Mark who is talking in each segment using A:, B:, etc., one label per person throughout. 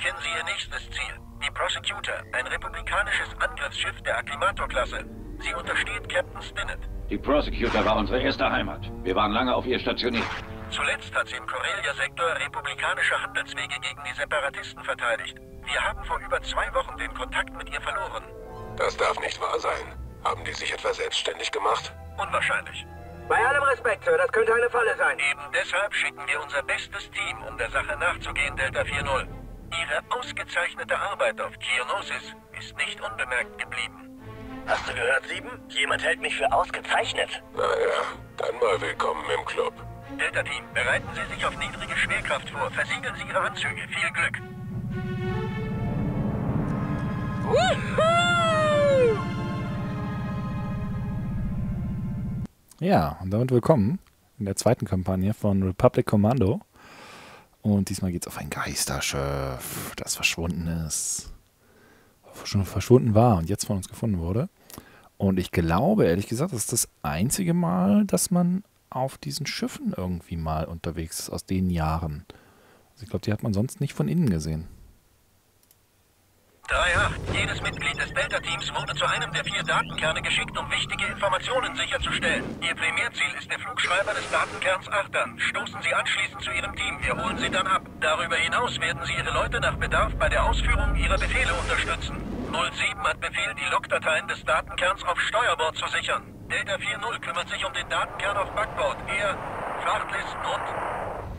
A: erkennen Sie Ihr nächstes Ziel. Die Prosecutor, ein republikanisches Angriffsschiff der Acclimator-Klasse. Sie untersteht Captain Stinnett.
B: Die Prosecutor war unsere erste Heimat. Wir waren lange auf ihr stationiert.
A: Zuletzt hat sie im Corellia-Sektor republikanische Handelswege gegen die Separatisten verteidigt. Wir haben vor über 2 Wochen den Kontakt mit ihr verloren.
C: Das darf nicht wahr sein. Haben die sich etwa selbstständig gemacht?
A: Unwahrscheinlich.
D: Bei allem Respekt, Sir, das könnte eine Falle sein.
A: Eben deshalb schicken wir unser bestes Team, um der Sache nachzugehen, Delta 4-0. Ihre ausgezeichnete Arbeit auf Geonosis ist nicht unbemerkt geblieben.
D: Hast du gehört, 7? Jemand hält mich für ausgezeichnet.
C: Naja, dann mal willkommen im Club.
A: Delta-Team, bereiten Sie sich auf niedrige Schwerkraft vor. Versiegeln Sie Ihre Anzüge. Viel Glück.
E: Ja, und damit willkommen in der zweiten Kampagne von Republic Commando. Und diesmal geht es auf ein Geisterschiff, das verschwunden ist. Schon verschwunden war und jetzt von uns gefunden wurde. Und ich glaube, ehrlich gesagt, das ist das einzige Mal, dass man auf diesen Schiffen irgendwie mal unterwegs ist aus den Jahren. Also ich glaube, die hat man sonst nicht von innen gesehen.
A: 3-8. Jedes Mitglied des Delta-Teams wurde zu einem der 4 Datenkerne geschickt, um wichtige Informationen sicherzustellen. Ihr Primärziel ist der Flugschreiber des Datenkerns 8 an. Stoßen Sie anschließend zu Ihrem Team. Wir holen Sie dann ab. Darüber hinaus werden Sie Ihre Leute nach Bedarf bei der Ausführung ihrer Befehle unterstützen. 07 hat Befehl, die Logdateien des Datenkerns auf Steuerbord zu sichern. Delta 4-0 kümmert sich um den Datenkern auf Backbord. Er, Frachtlisten und...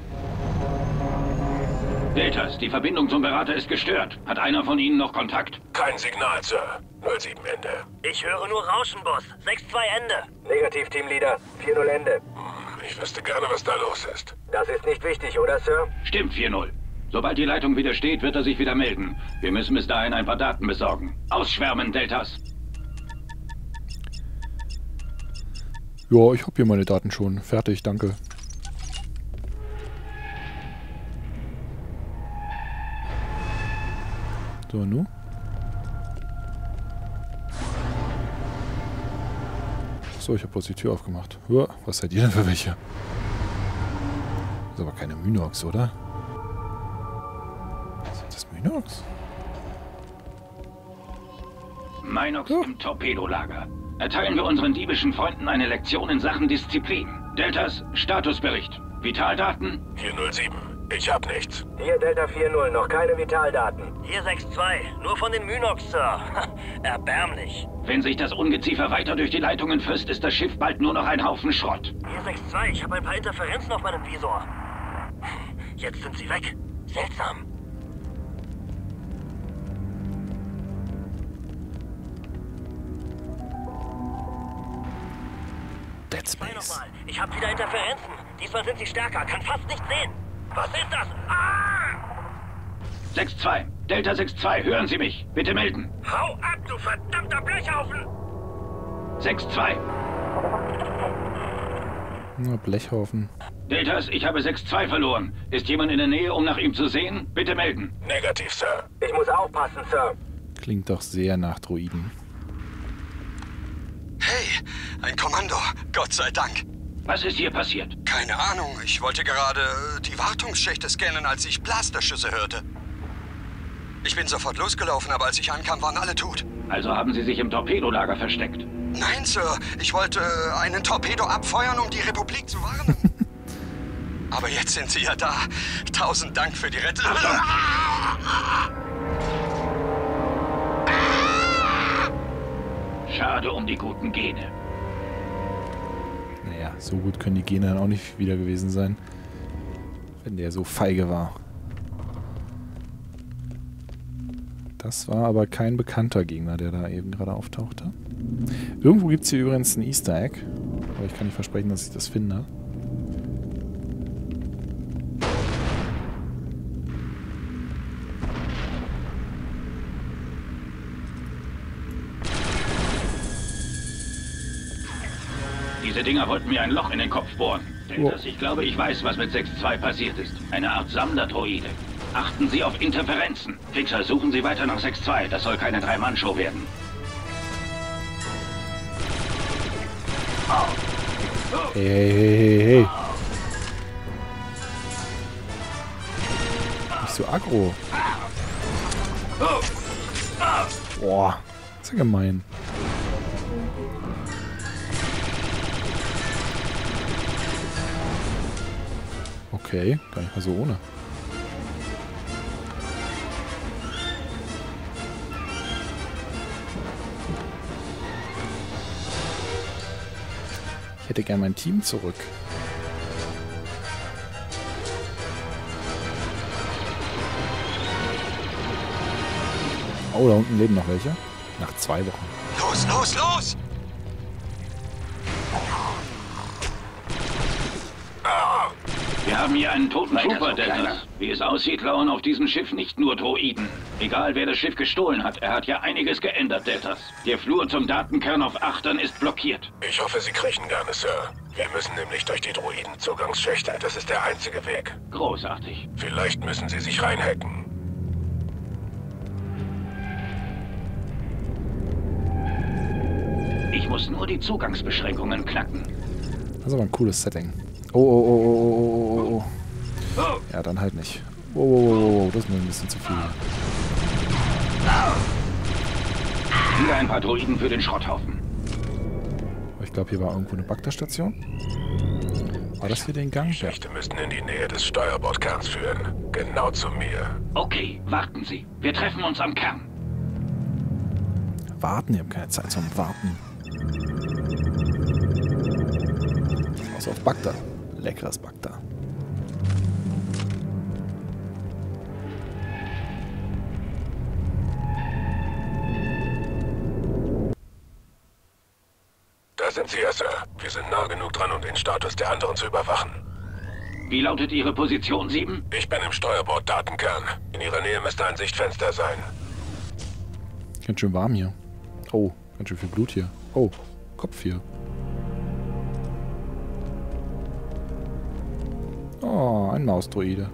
B: Deltas, die Verbindung zum Berater ist gestört. Hat einer von Ihnen noch Kontakt?
C: Kein Signal, Sir. 07 Ende.
D: Ich höre nur Rauschen, Boss. 6-2 Ende.
A: Negativ, Teamleader. 4-0 Ende.
C: Ich wüsste gerne, was da los ist.
A: Das ist nicht wichtig, oder, Sir?
B: Stimmt, 4-0. Sobald die Leitung wieder steht, wird er sich wieder melden. Wir müssen bis dahin ein paar Daten besorgen. Ausschwärmen, Deltas.
E: Ja, ich habe hier meine Daten schon. Fertig, danke. So, nu? So, ich habe bloß die Tür aufgemacht. Uah, was seid ihr denn für welche? Das ist aber keine Mynox, oder? Sind das Mynox?
B: Minox im Torpedolager. Erteilen wir unseren diebischen Freunden eine Lektion in Sachen Disziplin. Deltas, Statusbericht. Vitaldaten?
C: 407. Ich hab nichts.
A: Hier Delta 4-0, noch keine Vitaldaten.
D: Hier 6-2. Nur von den Mynox, Sir. Erbärmlich.
B: Wenn sich das Ungeziefer weiter durch die Leitungen frisst, ist das Schiff bald nur noch ein Haufen Schrott.
D: Hier 6-2. Ich habe ein paar Interferenzen auf meinem Visor. Jetzt sind sie weg. Seltsam.
E: Dead Space.
D: Nochmal. Ich habe wieder Interferenzen. Diesmal sind sie stärker. Kann fast nicht sehen. Was ist das? Ah!
B: 6-2. Delta 6-2, hören Sie mich. Bitte melden.
D: Hau ab, du verdammter Blechhaufen!
B: 6-2.
E: Na, Blechhaufen.
B: Deltas, ich habe 6-2 verloren. Ist jemand in der Nähe, um nach ihm zu sehen? Bitte melden.
C: Negativ, Sir.
A: Ich muss aufpassen, Sir.
E: Klingt doch sehr nach Droiden.
F: Hey, ein Kommando. Gott sei Dank.
B: Was ist hier passiert?
F: Keine Ahnung. Ich wollte gerade die Wartungsschächte scannen, als ich Blasterschüsse hörte. Ich bin sofort losgelaufen, aber als ich ankam, waren alle tot.
B: Also haben Sie sich im Torpedolager versteckt?
F: Nein, Sir. Ich wollte einen Torpedo abfeuern, um die Republik zu warnen. Aber jetzt sind Sie ja da. 1000 Dank für die Rettung.
B: Schade um die guten Gene.
E: Naja, so gut können die Gene dann auch nicht wieder gewesen sein. Wenn der so feige war. Das war aber kein bekannter Gegner, der da eben gerade auftauchte. Irgendwo gibt es hier übrigens ein Easter Egg. Aber ich kann nicht versprechen, dass ich das finde.
B: Diese Dinger wollten mir ein Loch in den Kopf bohren. Deltas, ich glaube, ich weiß, was mit 6-2 passiert ist. Eine Art Sammler-Droide. Achten Sie auf Interferenzen. Fixer, suchen Sie weiter nach 6-2. Das soll keine 3-Mann-Show werden.
E: Hey, hey, hey, hey, hey. Nicht so aggro. Boah, ist ja gemein. Okay, gar nicht mal so ohne. Ich hätte gern mein Team zurück. Oh, da unten leben noch welche. Nach 2 Wochen.
F: Los, los, los!
B: Wir haben hier einen toten Trooper, Deltas. Wie es aussieht, lauern auf diesem Schiff nicht nur Droiden. Egal, wer das Schiff gestohlen hat, er hat ja einiges geändert, Deltas. Der Flur zum Datenkern auf Achtern ist blockiert.
C: Ich hoffe, Sie kriechen gerne, Sir. Wir müssen nämlich durch die Droiden-Zugangsschächte. Das ist der einzige Weg.
B: Großartig.
C: Vielleicht müssen Sie sich reinhacken.
B: Ich muss nur die Zugangsbeschränkungen knacken.
E: Das ist aber ein cooles Setting. Oh. Ja, dann halt nicht. Oh, das ist mir ein bisschen zu viel.
B: Wieder ein paar Droiden für den Schrotthaufen.
E: Ich glaube, hier war irgendwo eine Bagdad-Station. War das hier den Gang?
C: Die Schächte müssten in die Nähe des Steuerbordkerns führen. Genau zu mir.
B: Okay, warten Sie. Wir treffen uns am Kern.
E: Warten? Ich habe keine Zeit zum Warten. Außer auf Bagdad. Leckeres Bagdad.
C: Da sind Sie, Sir. Wir sind nah genug dran, um den Status der anderen zu überwachen.
B: Wie lautet Ihre Position, 7?
C: Ich bin im Steuerbord-Datenkern. In Ihrer Nähe müsste ein Sichtfenster sein.
E: Ganz schön warm hier. Oh, ganz schön viel Blut hier. Oh, Kopf hier. Oh, ein Mausdroide.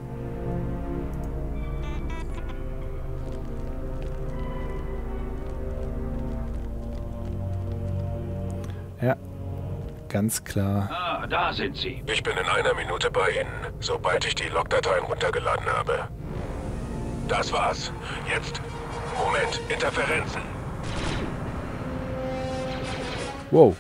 E: Ja, ganz klar.
B: Ah, da sind Sie.
C: Ich bin in einer Minute bei Ihnen, sobald ich die Logdateien runtergeladen habe. Das war's. Jetzt. Moment, Interferenzen.
E: Wow.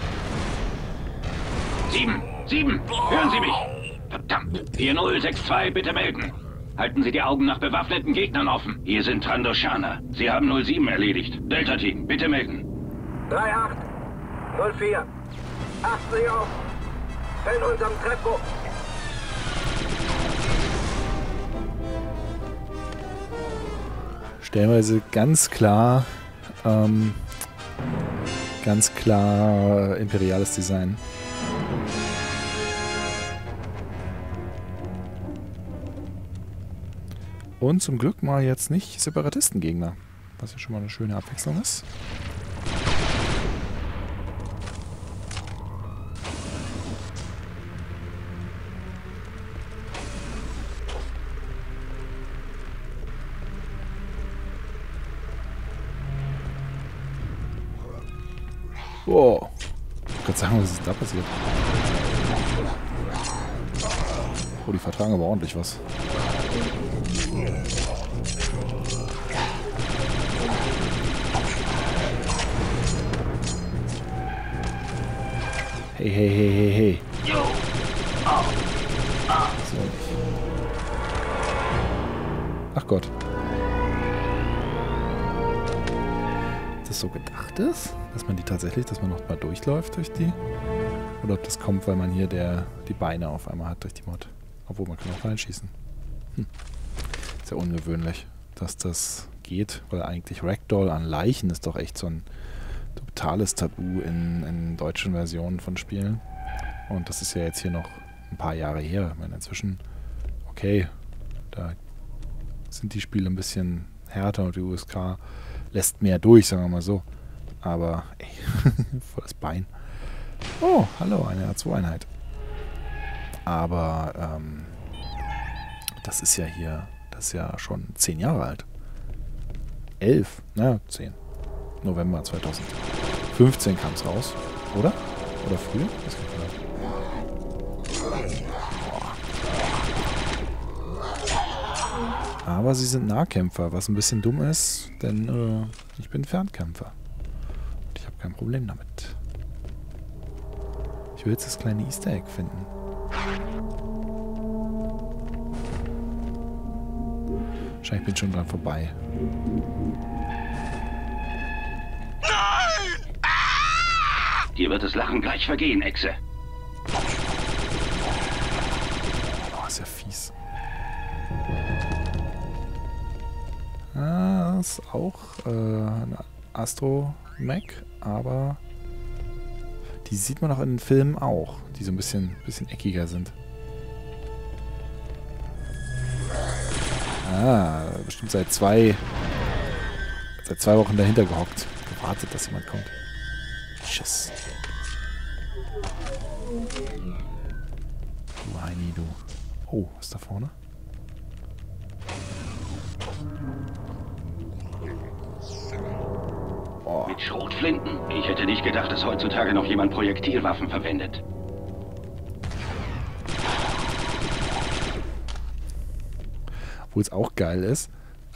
B: 7, hören Sie mich. Verdammt. 4062, bitte melden. Halten Sie die Augen nach bewaffneten Gegnern offen. Hier sind Trandoshaner. Sie haben 07 erledigt. Delta-Team, bitte melden.
D: 3-8, 04. Achten Sie auf. In unserem Treppbuch.
E: Stellenweise ganz klar imperiales Design. Und zum Glück mal jetzt nicht Separatistengegner, was ja schon mal eine schöne Abwechslung ist. Wow. Ich kann sagen, was ist da passiert? Oh, die vertragen aber ordentlich was. Hey. So. Ach Gott. Ist das so gedacht ist? Dass man die tatsächlich, dass man noch mal durchläuft durch die? Oder ob das kommt, weil man hier die Beine auf einmal hat durch die Mod. Obwohl, man kann auch reinschießen. Ist ja ungewöhnlich, dass das geht, weil eigentlich Ragdoll an Leichen ist doch echt so ein totales Tabu in deutschen Versionen von Spielen. Und das ist ja jetzt hier noch ein paar Jahre her. Ich meine, inzwischen, okay, da sind die Spiele ein bisschen härter und die USK lässt mehr durch, sagen wir mal so. Aber, ey, volles Bein. Oh, hallo, eine R2-Einheit. Aber, das ist ja hier, das ist ja schon 10 Jahre alt. 11, naja, 10. November 2015 kam es raus, oder? Oder früher? Das kann ich nicht. Aber sie sind Nahkämpfer, was ein bisschen dumm ist, denn ich bin Fernkämpfer. Und ich habe kein Problem damit. Ich will jetzt das kleine Easter Egg finden. Wahrscheinlich bin ich schon dran vorbei.
F: Nein!
B: Dir wird das Lachen gleich vergehen, Echse.
E: Oh, ist ja fies. Ah, ist auch eine Astro-Mech, aber die sieht man auch in den Filmen auch, die so ein bisschen eckiger sind. Ah, bestimmt seit zwei Wochen dahinter gehockt. Gewartet, dass jemand kommt. Tschüss. Du Heini, du. Oh, was ist da vorne? Oh.
B: Mit Schrotflinten? Ich hätte nicht gedacht, dass heutzutage noch jemand Projektilwaffen verwendet.
E: Obwohl es auch geil ist.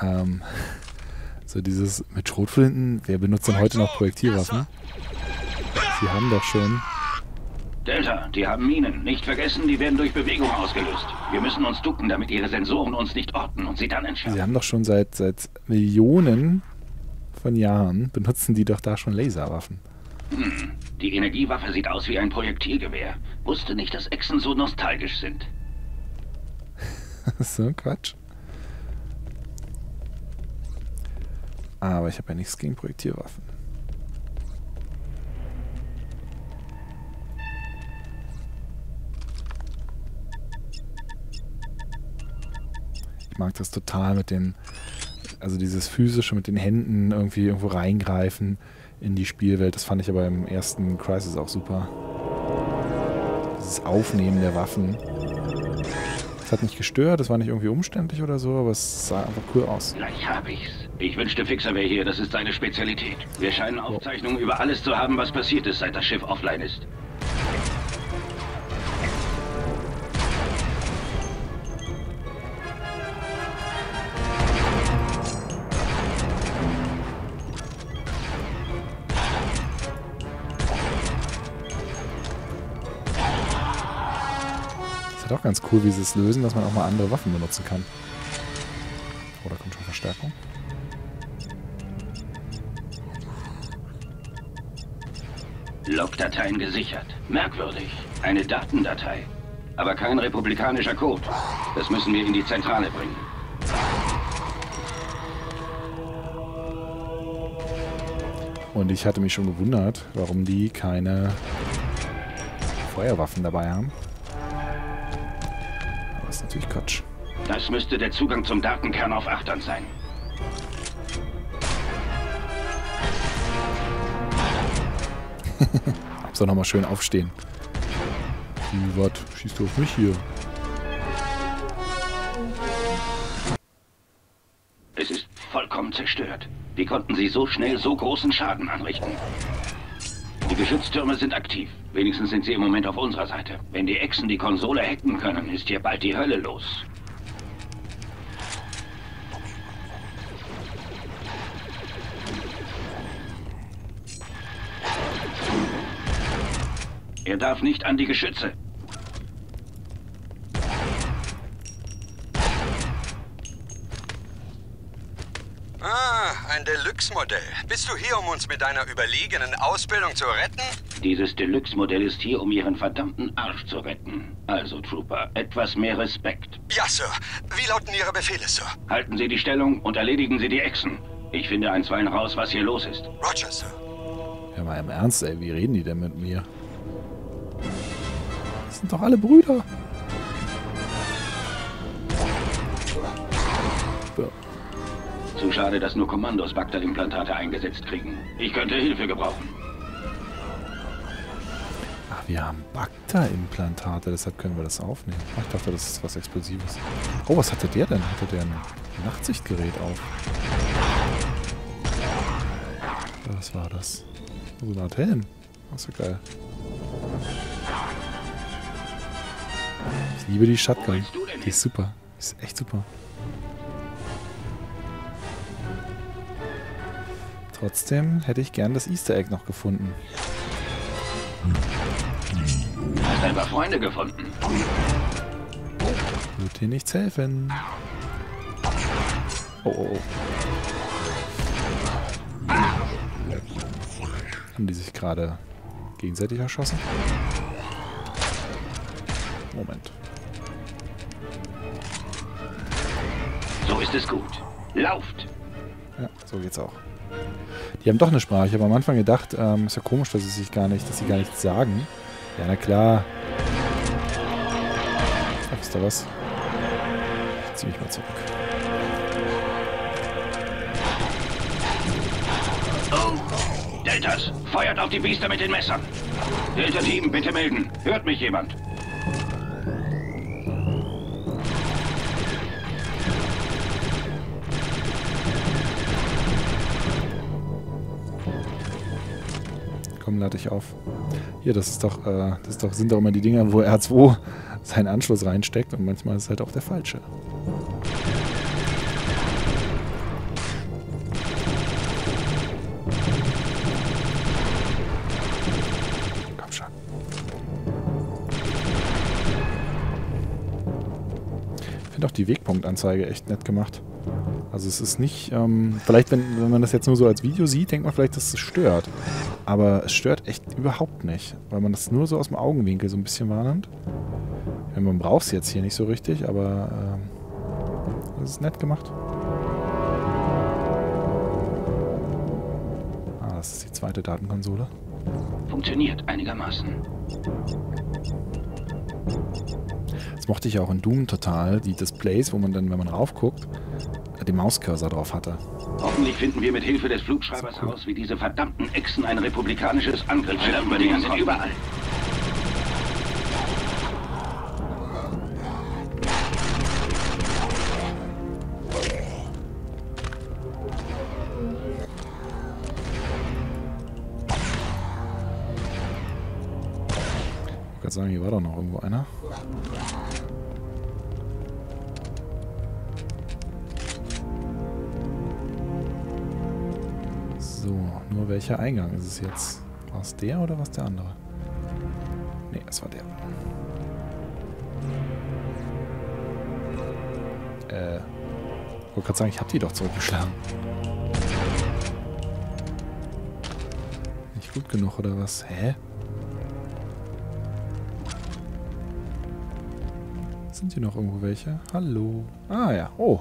E: So dieses mit Schrotflinten, wer benutzt denn heute noch Projektilwaffen? Sie haben doch schon...
B: Delta, die haben Minen. Nicht vergessen, die werden durch Bewegung ausgelöst. Wir müssen uns ducken, damit ihre Sensoren uns nicht orten und sie dann entschärfen.
E: Sie haben doch schon seit Millionen von Jahren, benutzen die doch da schon Laserwaffen.
B: Die Energiewaffe sieht aus wie ein Projektilgewehr. Wusste nicht, dass Echsen so nostalgisch sind.
E: So, Quatsch. Aber ich habe ja nichts gegen Projektilwaffen. Ich mag das total mit den, also dieses physische mit den Händen irgendwie irgendwo reingreifen in die Spielwelt. Das fand ich aber im ersten Crysis auch super. Dieses Aufnehmen der Waffen. Das hat nicht gestört, das war nicht irgendwie umständlich oder so, aber es sah einfach cool aus.
B: Gleich hab ich's. Ich wünschte, Fixer wäre hier, das ist seine Spezialität. Wir scheinen Aufzeichnungen über alles zu haben, was passiert ist, seit das Schiff offline ist.
E: Auch ganz cool, wie sie es lösen, dass man auch mal andere Waffen benutzen kann. Oh, da kommt schon Verstärkung.
B: Logdateien gesichert. Merkwürdig. Eine Datendatei. Aber kein republikanischer Code. Das müssen wir in die Zentrale bringen.
E: Und ich hatte mich schon gewundert, warum die keine Feuerwaffen dabei haben. Das ist natürlich Quatsch.
B: Das müsste der Zugang zum Datenkern auf Achtern sein.
E: Hauptsache nochmal schön aufstehen. Was? Schießt du auf mich hier?
B: Es ist vollkommen zerstört. Wie konnten sie so schnell so großen Schaden anrichten? Die Geschütztürme sind aktiv. Wenigstens sind sie im Moment auf unserer Seite. Wenn die Echsen die Konsole hacken können, ist hier bald die Hölle los. Er darf nicht an die Geschütze.
F: Ein Deluxe-Modell. Bist du hier, um uns mit deiner überlegenen Ausbildung zu retten?
B: Dieses Deluxe-Modell ist hier, um ihren verdammten Arsch zu retten. Also, Trooper, etwas mehr Respekt.
F: Ja, Sir. Wie lauten Ihre Befehle, Sir?
B: Halten Sie die Stellung und erledigen Sie die Echsen. Ich finde einstweilen raus, was hier los ist.
F: Roger, Sir.
E: Ja, mal im Ernst, ey. Wie reden die denn mit mir? Das sind doch alle Brüder.
B: Zu schade, dass nur Kommandos Bacta-Implantate eingesetzt kriegen. Ich könnte Hilfe gebrauchen.
E: Ach, wir haben Bacta-Implantate, deshalb können wir das aufnehmen. Ach, ich dachte, das ist was Explosives. Oh, was hatte der denn? Hatte der ein Nachtsichtgerät auf? Was war das? So eine Art Helm. Das ist ja geil. Ich liebe die Shotgun. Die ist super. Die ist echt super. Trotzdem hätte ich gern das Easter Egg noch gefunden.
B: Hast ein paar Freunde gefunden.
E: Wird dir nichts helfen. Oh, oh, oh. Haben die sich gerade gegenseitig erschossen? Moment.
B: So ist es gut. Lauft!
E: Ja, so geht's auch. Die haben doch eine Sprache. Ich habe am Anfang gedacht, ist ja komisch, dass sie gar nichts sagen. Ja, na klar. Ach, ist da was? Ich zieh mich mal zurück.
B: Oh! Deltas, feuert auf die Biester mit den Messern. Delta-Team, bitte melden. Hört mich jemand?
E: Komm, lade ich auf. Hier, sind doch immer die Dinger, wo R2 seinen Anschluss reinsteckt und manchmal ist es halt auch der falsche. Komm schon. Ich finde auch die Wegpunktanzeige echt nett gemacht. Also es ist nicht, vielleicht wenn man das jetzt nur so als Video sieht, denkt man vielleicht, dass es stört. Aber es stört echt überhaupt nicht, weil man das nur so aus dem Augenwinkel so ein bisschen wahrnimmt. Ja, man braucht es jetzt hier nicht so richtig, aber das ist nett gemacht. Ah, das ist die zweite Datenkonsole.
B: Funktioniert einigermaßen.
E: Das mochte ich ja auch in Doom total, die Displays, wo man dann, wenn man raufguckt, den Mauscursor drauf hatte.
B: Hoffentlich finden wir mit Hilfe des Flugschreibers heraus, wie diese verdammten Echsen ein republikanisches Angriffsschiff übernehmen sind überall.
E: Ich kann sagen, hier war doch noch irgendwo einer. So, nur welcher Eingang ist es jetzt? War es der oder war es der andere? Ne, es war der. Ich wollte gerade sagen, ich habe die doch zurückgeschlagen. Nicht gut genug oder was? Hä? Sind hier noch irgendwo welche? Hallo? Ah ja, oh.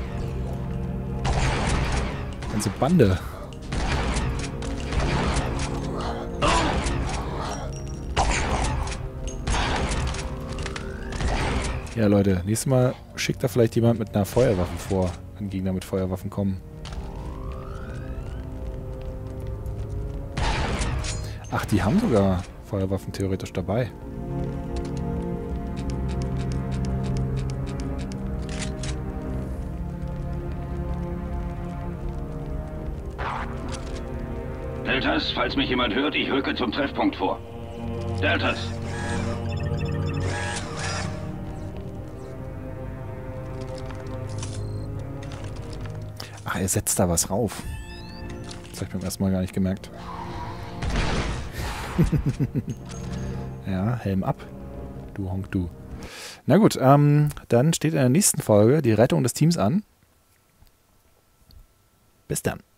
E: Ganze Bande. Ja, Leute, nächstes Mal schickt da vielleicht jemand mit einer Feuerwaffe vor, wenn Gegner mit Feuerwaffen kommen. Ach, die haben sogar Feuerwaffen theoretisch dabei.
B: Deltas, falls mich jemand hört, ich rücke zum Treffpunkt vor. Deltas!
E: Ach, er setzt da was rauf. Das habe ich beim ersten Mal gar nicht gemerkt. Ja, Helm ab. Du Honk, du. Na gut, dann steht in der nächsten Folge die Rettung des Teams an. Bis dann.